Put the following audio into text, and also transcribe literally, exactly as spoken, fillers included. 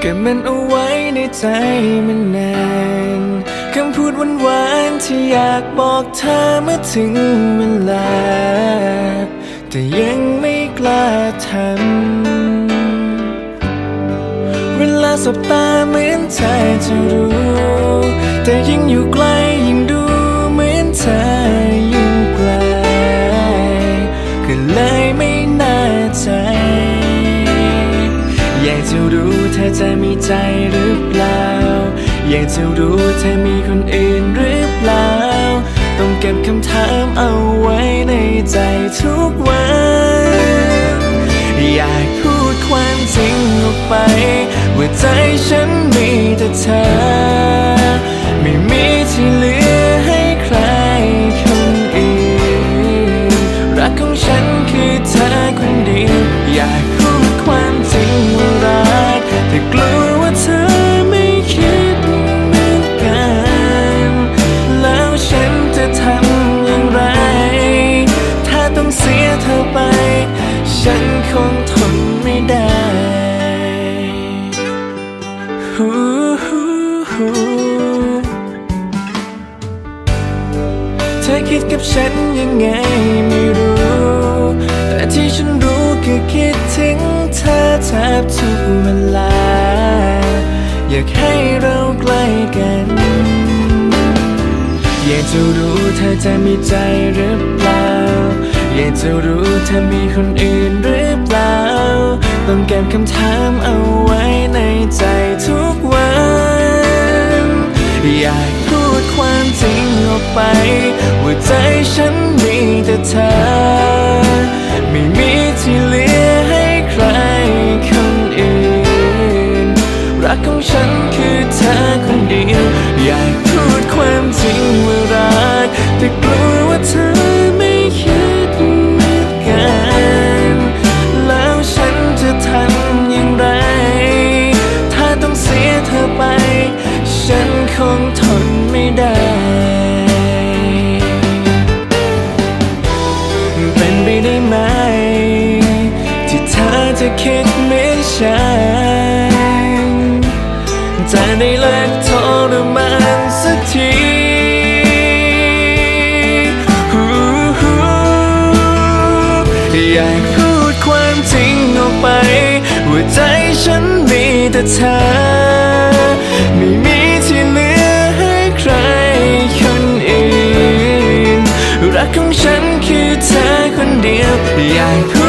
ก็มันเอาไว้ในใจมันนานคำพูดหวานๆที่อยากบอกเธอเมื่อถึงเวลาแต่ยังไม่กล้าทำเวลาสบตาเหมือนเธอจะรู้แต่ยิ่งอยู่ไกลยิ่งดูเหมือนเธอยิ่งไกลก็เลยไม่แน่ใจอยากจะรู้เธอจะมีใจหรือเปล่าอยากจะรู้เธอมีคนอื่นหรือเปล่าต้องเก็บคำถามเอาไว้ในใจทุกวันอยากพูดความจริงออกไปว่าใจฉันมีแต่เธอไม่มีที่เหลือให้ใครคนอื่นรักของฉันคือเธอคนเดียวอยากพูดความจริงว่ารักแต่กลัวว่าเธอไม่คิดเหมือนกันแล้วฉันจะทำอย่างไรถ้าต้องเสียเธอไปฉันคงทนไม่ได้เธอคิดกับฉันยังไงไม่รู้แต่ที่ฉันรู้คือคิดถึงเธอแทบทุกเวลาอยากให้เราใกล้กันอยากจะรู้เธอจะมีใจหรือเปล่าอยากจะรู้เธอมีคนอื่นหรือเปล่าต้องเก็บคำถามเอาไว้ในใจทุกวันอยากพูดความจริงออกไปว่าใจฉันมีแต่เธอไม่มีที่เหลือให้ใครคนอื่นรักของฉันคือเธอคนเดียวอยากพูดความจริงว่ารักแต่กลัวว่าเธอไม่คิดเหมือนกันแล้วฉันจะทำอย่างไรถ้าต้องเสียเธอไปฉันคงทนไม่ได้เป็นไปได้ไหมที่เธอจะคิดเหมือนฉันจะได้เลิกทรมานสักทีอยากพูดความจริงออกไปว่าใจฉันมีแต่เธอไม่มีที่เหลือให้ใครคนอื่นรักของฉันคือเธอคนเดียวอยากพู